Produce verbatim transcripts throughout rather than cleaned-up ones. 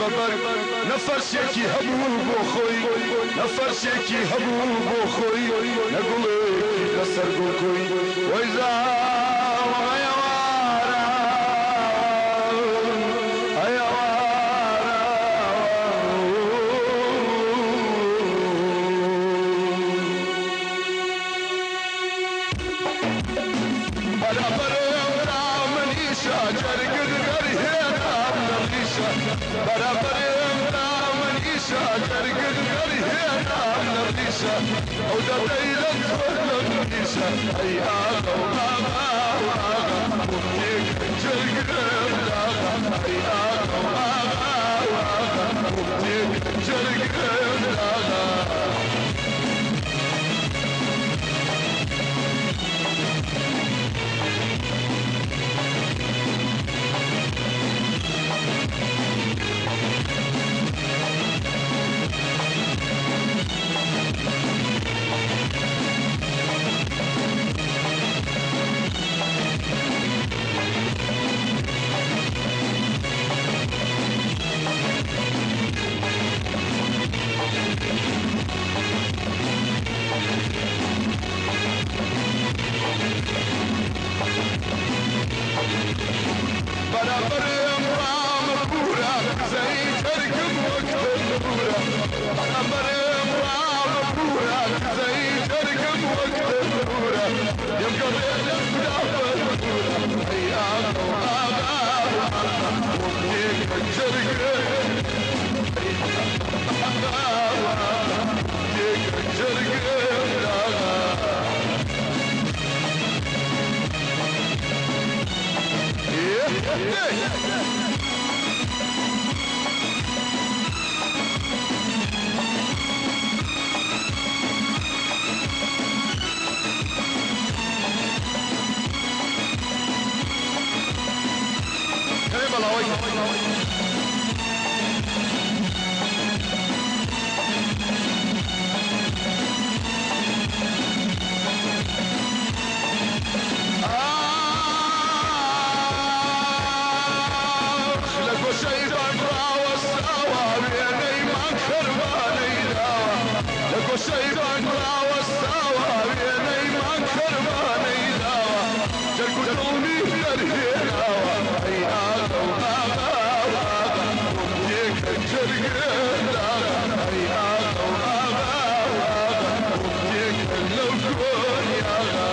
ببر نفسێکی هەبوو بۆ خۆی نەفەرسێکی هەبوو بۆ خۆی نەگوڵێکی لەسەر گوڵکۆی وەی زاوەڕێوارە ئەیەوارە بەرەبەرێ منیشە جەرگت گەری هێنام نەڕیشە بەرەبەرێ منیشە جەرگت گەری هێنام نەڕیشە ئەو دەدەی لە تۆ نەڕیشە ئەی ئاغا و ئاغا و ئاغا وەختێک جەرگرم داغا ئەی ئاغا و ئاغا و ئاغا وەختێک جەرگرم داغا بەرەبەرێم ڕامەپورە قسەی جەرگم وەک تەنورە بەرەبەرێم ڕامەپورە قسەی جەرگم وەک تەنورە دێمگەڕێ لە خودافەنورە ئەی ئاغا و ئاغا و ئاغا وەختێک جەرگرم ئەی ئاغا و ئاغا وەختێک جەرگرم داغا شيبان راوى السوا بيني ما كرماني داوى جرقوا دوني يرهيناوى اي آغا وآغا وآغا ومديك الجرقين داغا اي آغا وآغا وآغا ومديك اللوكون ياغا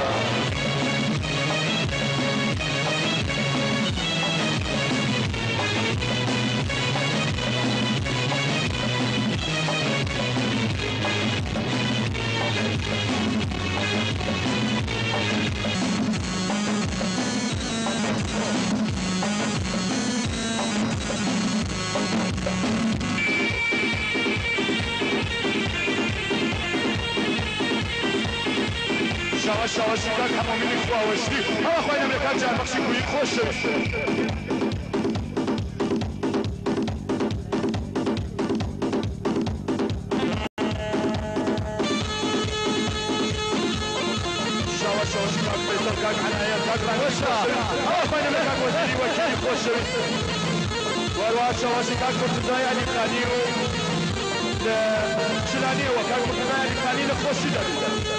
شواش شواشی کاک همامی خواهشتی همه خواهی نملکت جان بخشی کویی خوش شد شواش شواشی کاک بیتر کاک عنایت کاک رنگشتا همه خواهی نملکت وزیری وکیلی خوش شد وروات شواشی کاک مرتضای علی خانی و شلانی و کاک مرتضای علی خانی لخوشی دارید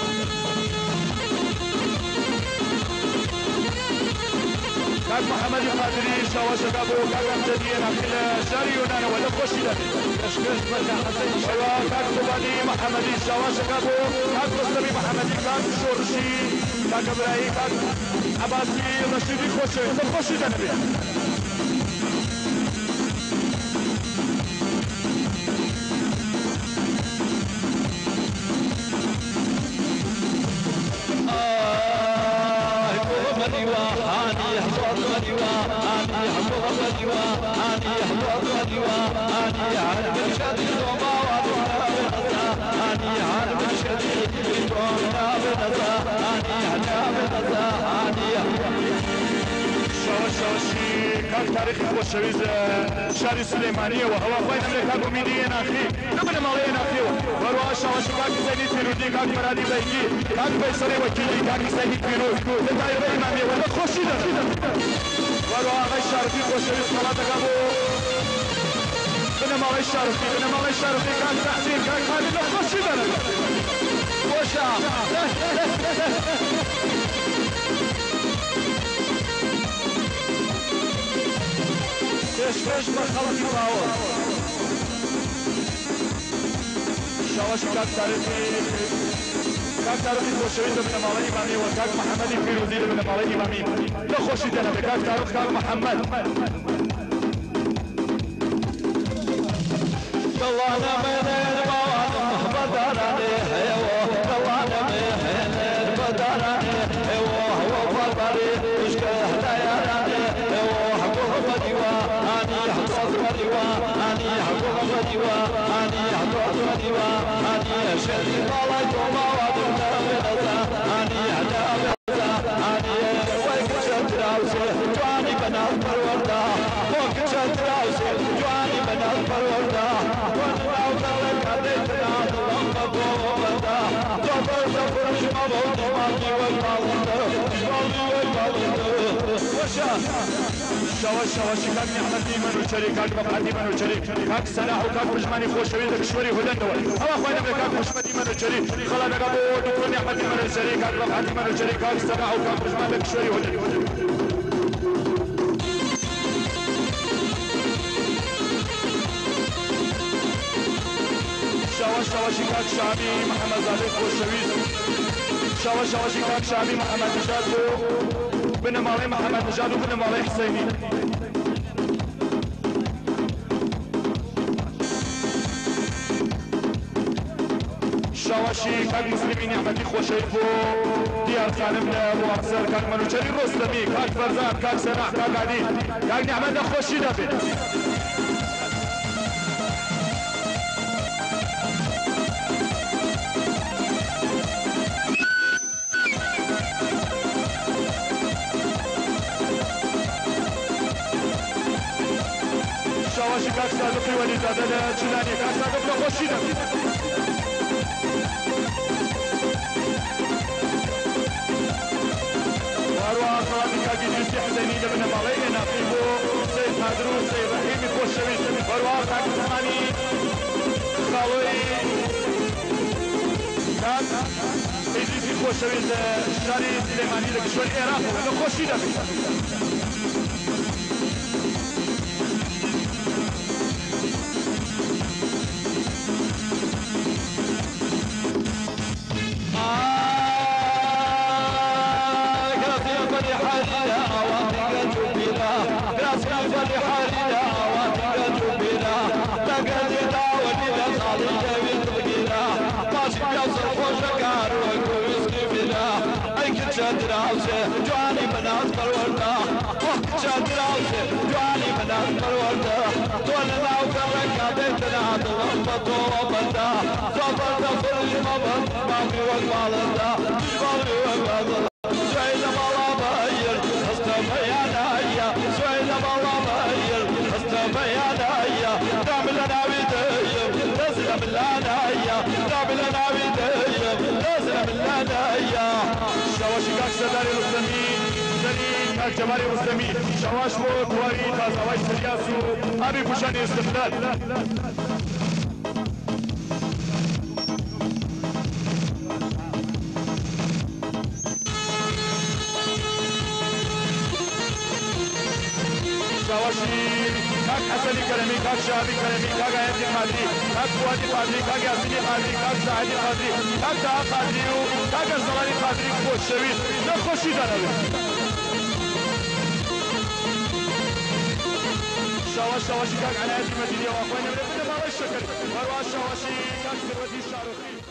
كاك محمد القادري شواش كابو كاك امجدي ناكل شاري ونانا ولا خوشي داري كشكش مرجع حسين شوا كاك طباني محمدي شواش كابو كاك مصطفي محمدي كاك شورشي كاك ابراهيم كاك عباسي رشيدي خوشي ولا خوشي داري كاك تاريخ خوشويز شاري سليمانية وهو خوين امريكا بومينيين اخي نمنا مالين اخي وروا شواش كاك زيني تيرودي كاك مرادي بيكي كاك بيسري وكيلي كاك زيني تيرود لدائرة امامية ولا خوشي در وروا اغي شارفي خوشويز صلاة كابو مالي الشارخي بن مالي الشارخي كان تحسين كان خالد الخشي بنا وشا ايش ايش ما خلص الراوة شواشي كان تاريخي كان تاريخي خوشويد من مالي امامي وكان محمدي فيروزي من مالي امامي لا خوشي دنا بكان تاريخ كان محمد طلعنا من البوان بدر عليه يوه طلعنا من البدر عليه يوه وفضري وشكه دياراني يوه حقوق بديوة اني حقوق بديوة اني حقوق بديوة اني حقوق بديوة اني شدي مالي وما ودنا بنزا اني عذاب اني ويك شدراوسي جواني بنات بروردا ويك شدراوسي جواني بنات بروردا شواش شواشی کاک نعمتی منو چری کاک مقعدی منو چری کاک سلاح و کاک پشمانی خوشوی دکشوری هلند و اما خواهی نبی کاک پشمتی منو چری خلا نگا بود دکتر نعمتی منو چری کاک مقعدی منو چری کاک سلاح و کاک پشمانی دکشوری هلند شواش شواشی کاک شعبی محمد زاده خوشوی شواش شواشی کاک شعبی محمد نجاد بن مالي محمد نجاد وبن مالي حسيني شواشي كان مسلمين نعمتي خوشيفو ديار خانمنا وابصر كان منوشري رستمي كان فرزان كان سناح كان عدي كان نعمتنا خوشي دابين شواشي كاك صادقي ولي زادة جلاني كاك صادق خوشي دابين واروا خلابي كاكي جيسي حسيني لبن مالي نافيبو سيد هادرو سيد رحيمي خوشوي واروا كاك زماني خالوي كاك إجيسي خوشوي شاري سليماني لكشوال إيراق خوشي دابين جواني بنات بروردا وقت شادر عوسي جواني بنات بروردا طولنا وكرك عديتنا عدوان وبدا صبرت فرج مبط ماضي والمالدا جبالي والمالدا سعيد مالا بهير استمع يا نايا سعيد مالا بهير استمع يا نايا دعم لنا بدايم نزل من لنايا دعم لنا بدايم نزل من لنايا شواشي كاك سداري رستمي سري كاك جمالي رستمي شواش بو تواري تازواي سرياسو ابي بوشاني استقلال شواشي كاك حسني كرمي كاك شعبي كرمي كاك عيادي قادري كاك فؤادي قادري كاك ياسيني قادري كاك سعيدي قادري كاك دعا قادري كاك الزلالي قادري خوش شويد نخوشي دانوي شواش شواشي كاك على عيادي مدينة واخوين من بدنا ما الشكر مروان شواشي كاك ثروتي الشاروخي